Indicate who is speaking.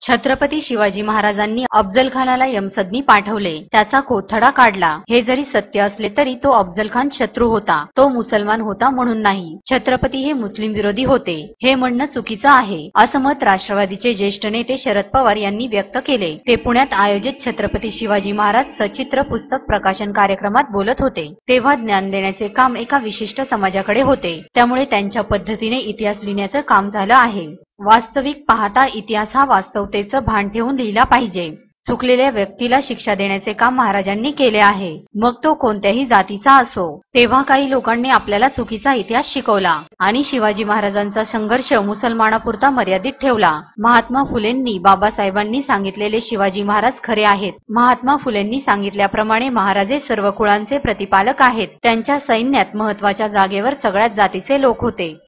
Speaker 1: छत्रपती शिवाजी महाराजांनी अफजल खानाला यमसदनी पाठवले, त्याचा कोथळा काढला। हे जरी सत्य असले तरी तो अफजल खान शत्रू होता, तो मुसलमान होता म्हणून नाही। छत्रपती हे मुस्लिम विरोधी होते हे म्हणणं चुकीचं आहे, असं मत राष्ट्रवादीचे ज्येष्ठ नेते शरद पवार यांनी व्यक्त केले। ते पुण्यात आयोजित छत्रपती शिवाजी महाराज सचित्र पुस्तक प्रकाशन कार्यक्रमात बोलत होते, तेव्हा ज्ञान देण्याचे काम एका विशिष्ट समाजाकडे होते, त्यामुळे त्यांच्या पद्धतीने इतिहास लिहिण्याचं काम झालं आहे। वास्तविक पाहता इतिहास हा वास्तवतेचं भान ठेवून लिहिला पाहिजे। चुकलेल्या व्यक्तीला शिक्षा देण्याचे काम महाराजांनी केले आहे, मग तो कोणत्याही जातीचा असो। तेव्हा काही लोकांनी आपल्याला चुकीचा इतिहास शिकवला आणि शिवाजी महाराजांचा संघर्ष मुसलमानापुरता मर्यादित ठेवला। महात्मा फुलेंनी बाबासाहेबांनी सांगितलेले शिवाजी महाराज खरे आहेत। महात्मा फुलेंनी सांगितल्याप्रमाणे महाराजे सर्व कुळांचे प्रतिपालक आहेत। त्यांच्या सैन्यात महत्वाच्या जागेवर सगळ्याच जातीचे लोक होते।